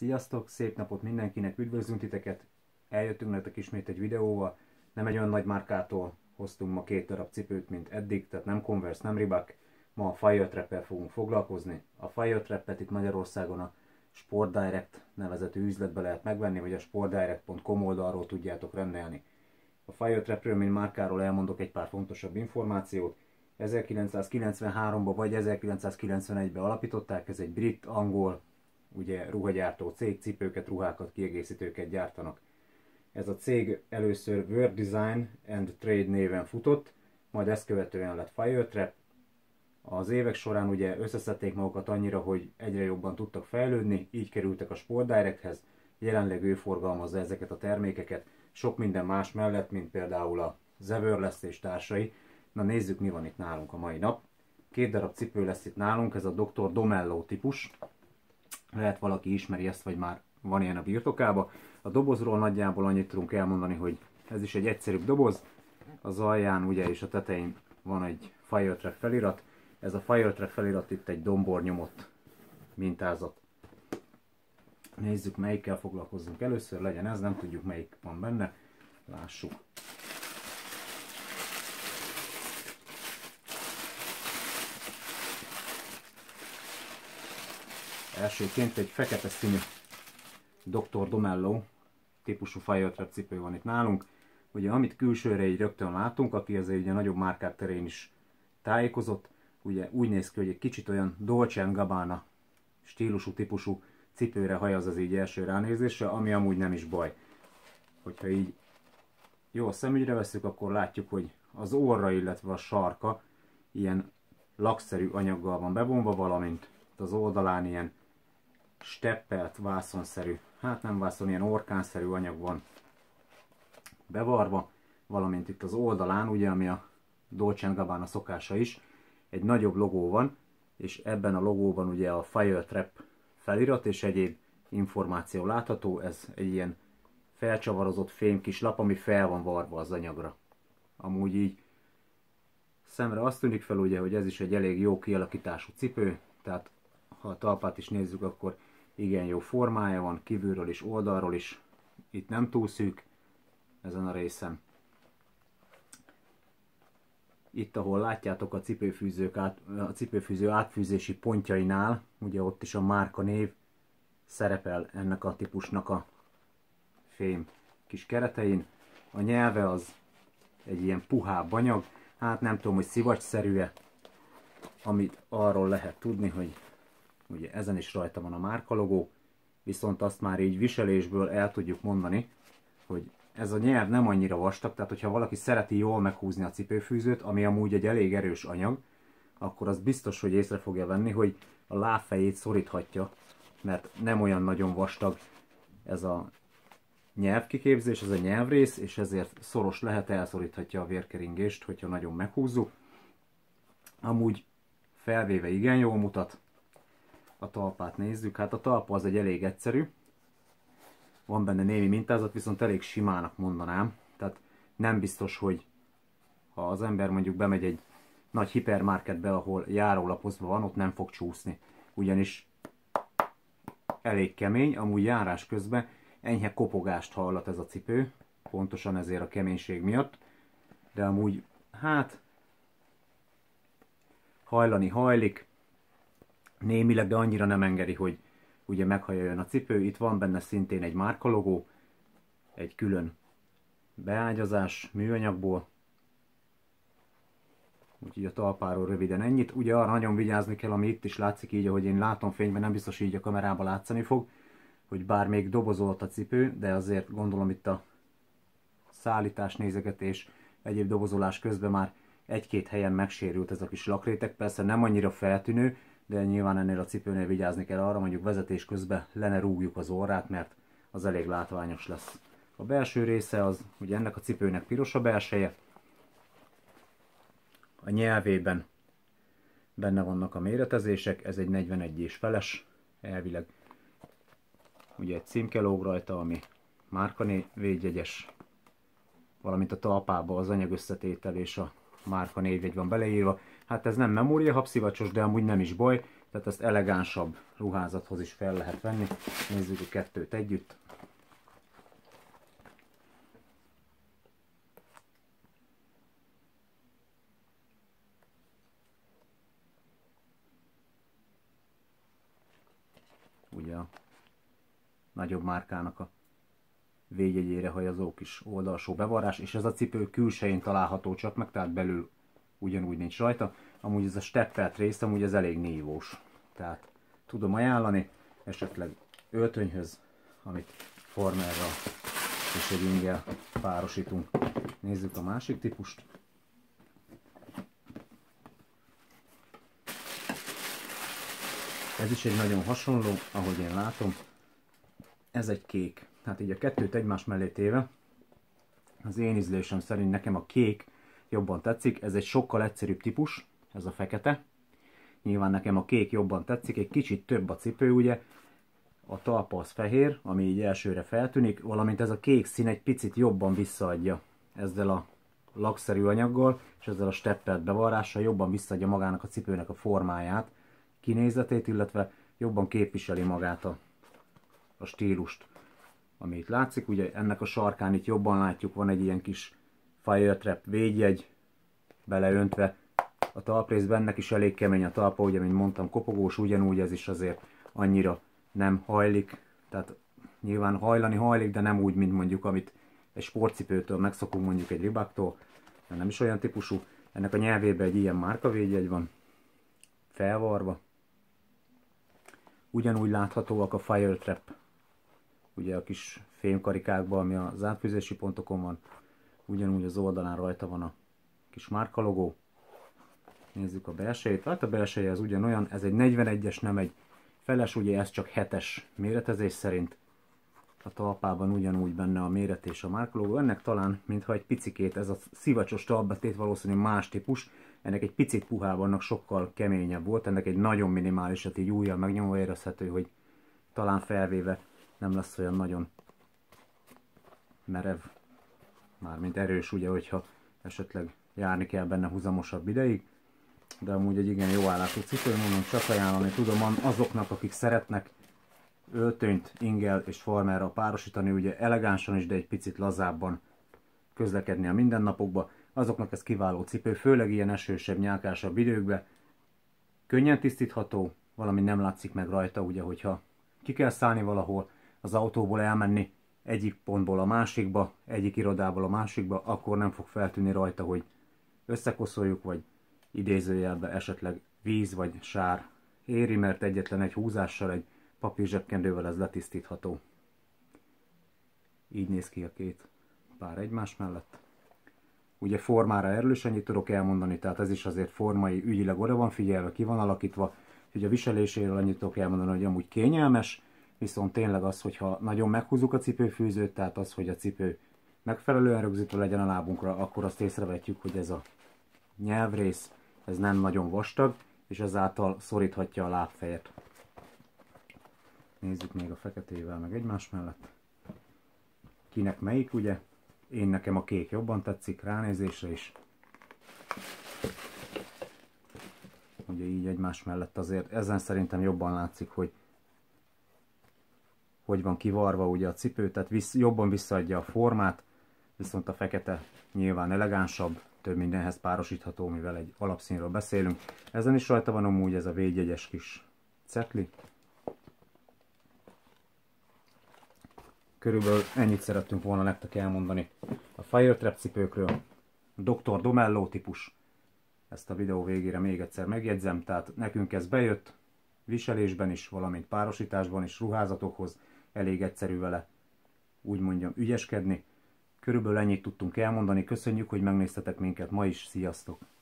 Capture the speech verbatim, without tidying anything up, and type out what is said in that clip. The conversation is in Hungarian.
Sziasztok, szép napot mindenkinek, üdvözlünk titeket! Eljöttünk nektek ismét egy videóval, nem egy olyan nagy márkától hoztunk ma két darab cipőt, mint eddig, tehát nem Converse, nem Reebok, ma a Firetrap-el fogunk foglalkozni. A Firetrap-et itt Magyarországon a Sport Direct nevezetű üzletbe lehet megvenni, vagy a sportdirect pont com oldalról tudjátok rendelni. A Firetrapről, mint márkáról elmondok egy pár fontosabb információt. ezerkilencszázkilencvenháromban vagy ezerkilencszázkilencvenegyben alapították, ez egy brit, angol, ugye ruhagyártó cég, cipőket, ruhákat, kiegészítőket gyártanak. Ez a cég először World Design and Trade néven futott, majd ezt követően lett Firetrap. Az évek során ugye összeszedték magukat annyira, hogy egyre jobban tudtak fejlődni, így kerültek a Sport Directhez, jelenleg ő forgalmazza ezeket a termékeket, sok minden más mellett, mint például a Zeverless és társai. Na nézzük, mi van itt nálunk a mai nap. Két darab cipő lesz itt nálunk, ez a doktor Domello típus. Lehet valaki ismeri ezt, vagy már van ilyen a birtokában. A dobozról nagyjából annyit tudunk elmondani, hogy ez is egy egyszerűbb doboz. Az alján ugye és a tetején van egy Firetrap felirat. Ez a Firetrap felirat itt egy dombor nyomott mintázat. Nézzük, melyikkel foglalkozzunk először, legyen ez, nem tudjuk melyik van benne. Lássuk. Elsőként egy fekete színű doktor Domello típusú Firetrap cipő van itt nálunk. Ugye amit külsőre így rögtön látunk, aki azért ugye nagyobb márkák terén is tájékozott, ugye úgy néz ki, hogy egy kicsit olyan Dolce and Gabbana stílusú típusú cipőre hajaz az így első ránézésre, ami amúgy nem is baj. Hogyha így jó szemügyre veszük, akkor látjuk, hogy az orra, illetve a sarka ilyen lakszerű anyaggal van bevonva, valamint az oldalán ilyen steppelt, vászonszerű, hát nem vászon, ilyen orkánszerű anyag van bevarva, valamint itt az oldalán, ugye, ami a Dolce and Gabbana szokása is, egy nagyobb logó van, és ebben a logóban ugye a Firetrap felirat és egyéb információ látható. Ez egy ilyen felcsavarozott fém kis lap, ami fel van varva az anyagra. Amúgy így szemre azt tűnik fel, ugye, hogy ez is egy elég jó kialakítású cipő, tehát ha a talpát is nézzük, akkor igen jó formája van, kívülről is, oldalról is. Itt nem túl szűk ezen a részen. Itt, ahol látjátok a cipőfűzők át, a cipőfűző átfűzési pontjainál, ugye ott is a márka név szerepel ennek a típusnak a fém kis keretein. A nyelve az egy ilyen puhább anyag, hát nem tudom, hogy szivacsszerű-e, amit arról lehet tudni, hogy ugye ezen is rajta van a márkalogó, viszont azt már így viselésből el tudjuk mondani, hogy ez a nyelv nem annyira vastag, tehát hogyha valaki szereti jól meghúzni a cipőfűzőt, ami amúgy egy elég erős anyag, akkor az biztos, hogy észre fogja venni, hogy a lábfejét szoríthatja, mert nem olyan nagyon vastag ez a nyelvkiképzés, ez a nyelvrész, és ezért szoros lehet, elszoríthatja a vérkeringést, hogyha nagyon meghúzzuk. Amúgy felvéve igen jól mutat. A talpát nézzük, hát a talpa az egy elég egyszerű, van benne némi mintázat, viszont elég simának mondanám, tehát nem biztos, hogy ha az ember mondjuk bemegy egy nagy hipermarketbe, ahol járólapozva van, ott nem fog csúszni, ugyanis elég kemény, amúgy járás közben enyhe kopogást hallat ez a cipő, pontosan ezért a keménység miatt, de amúgy hát hajlani hajlik, némileg, de annyira nem engedi, hogy ugye meghajoljon a cipő. Itt van benne szintén egy márkalogó, egy külön beágyazás műanyagból. Úgyhogy a talpáról röviden ennyit. Ugye arra nagyon vigyázni kell, ami itt is látszik így, ahogy én látom fényben, nem biztos így a kamerában látszani fog, hogy bár még dobozolt a cipő, de azért gondolom itt a szállítás, nézegetés, egyéb dobozolás közben már egy-két helyen megsérült ez a kis lakréteg. Persze nem annyira feltűnő, de nyilván ennél a cipőnél vigyázni kell arra, mondjuk vezetés közben le ne rúgjuk az orrát, mert az elég látványos lesz. A belső része az, ugye ennek a cipőnek piros a belseje, a nyelvében benne vannak a méretezések, ez egy negyvenegy és feles, elvileg ugye egy címke lóg rajta, ami márkanévjegyes, valamint a talpában az anyag összetétel és a márka névjegy van beleírva. Hát ez nem memória habszivacsos, de amúgy nem is baj, tehát ezt elegánsabb ruházathoz is fel lehet venni. Nézzük a kettőt együtt. Ugye a nagyobb márkának a végjegyére hajazó kis oldalsó bevarrás, és ez a cipő külsején található csak meg, tehát belül ugyanúgy nincs rajta. Amúgy ez a steppelt rész, amúgy ez elég nívós. Tehát tudom ajánlani, esetleg öltönyhöz, amit farmerral és egy inggel párosítunk. Nézzük a másik típust. Ez is egy nagyon hasonló, ahogy én látom. Ez egy kék. Hát így a kettőt egymás mellé téve, az én ízlésem szerint nekem a kék jobban tetszik. Ez egy sokkal egyszerűbb típus, ez a fekete. Nyilván nekem a kék jobban tetszik, egy kicsit több a cipő, ugye. A talpa az fehér, ami így elsőre feltűnik, valamint ez a kék szín egy picit jobban visszaadja ezzel a lakszerű anyaggal, és ezzel a steppelt bevarrással jobban visszaadja magának a cipőnek a formáját, kinézetét, illetve jobban képviseli magát a, a stílust, ami itt látszik. Ugye ennek a sarkán itt jobban látjuk, van egy ilyen kis fire trap védjegy beleöntve. A talprészben ennek is elég kemény a talpa, ugye, mint mondtam, kopogós, ugyanúgy ez is azért annyira nem hajlik. Tehát nyilván hajlani hajlik, de nem úgy, mint mondjuk, amit egy sportcipőtől megszokunk, mondjuk egy Reeboktól, de nem is olyan típusú. Ennek a nyelvében egy ilyen márkavédjegy van, felvarva. Ugyanúgy láthatóak a fire trap, ugye a kis fémkarikákban, ami az átfűzési pontokon van. Ugyanúgy az oldalán rajta van a kis márkalogó. Nézzük a belsejét. Hát a belseje az ugyanolyan, ez egy negyvenegyes, nem egy feles, ugye ez csak hetes méretezés szerint. A talpában ugyanúgy benne a méret és a márkalogó. Ennek talán, mintha egy picikét, ez a szivacsos talpbetét valószínűleg más típus. Ennek egy picit puhább, annak sokkal keményebb volt. Ennek egy nagyon minimálisat így ujjal megnyomva érezhető, hogy talán felvéve nem lesz olyan nagyon merev, mármint erős, ugye, hogyha esetleg járni kell benne húzamosabb ideig. De amúgy egy igen jó állású cipő, mondom, csak ajánlani tudom azoknak, akik szeretnek öltönyt, inggel és farmerral párosítani, ugye elegánsan is, de egy picit lazábban közlekedni a mindennapokba. Azoknak ez kiváló cipő, főleg ilyen esősebb, nyálkásabb időkben. Könnyen tisztítható, valami nem látszik meg rajta, ugye, hogyha ki kell szállni valahol, az autóból elmenni egyik pontból a másikba, egyik irodából a másikba, akkor nem fog feltűnni rajta, hogy összekoszoljuk, vagy idézőjelbe esetleg víz vagy sár éri, mert egyetlen egy húzással, egy papírzsebkendővel ez letisztítható. Így néz ki a két pár egymás mellett. Ugye formára erősen annyit tudok elmondani, tehát ez is azért formai ügyileg oda van figyelve, ki van alakítva. Ugye a viseléséről annyit tudok elmondani, hogy amúgy kényelmes, viszont tényleg az, hogyha nagyon meghúzzuk a cipőfűzőt, tehát az, hogy a cipő megfelelően rögzítve legyen a lábunkra, akkor azt észrevetjük, hogy ez a nyelvrész, ez nem nagyon vastag, és ezáltal szoríthatja a lábfejet. Nézzük még a feketével meg egymás mellett. Kinek melyik, ugye? Én nekem a kék jobban tetszik, ránézésre is. Ugye így egymás mellett azért ezen szerintem jobban látszik, hogy hogy van kivarva ugye a cipő, tehát vissz, jobban visszaadja a formát, viszont a fekete nyilván elegánsabb, több mindenhez párosítható, mivel egy alapszínről beszélünk. Ezen is rajta van amúgy ez a védjegyes kis cetli. Körülbelül ennyit szerettünk volna nektek elmondani a Fire Trap cipőkről. A doktor Domello típus. Ezt a videó végére még egyszer megjegyzem, tehát nekünk ez bejött, viselésben is, valamint párosításban is, ruházatokhoz elég egyszerű vele, úgy mondjam, ügyeskedni. Körülbelül ennyit tudtunk elmondani, köszönjük, hogy megnéztetek minket ma is, sziasztok!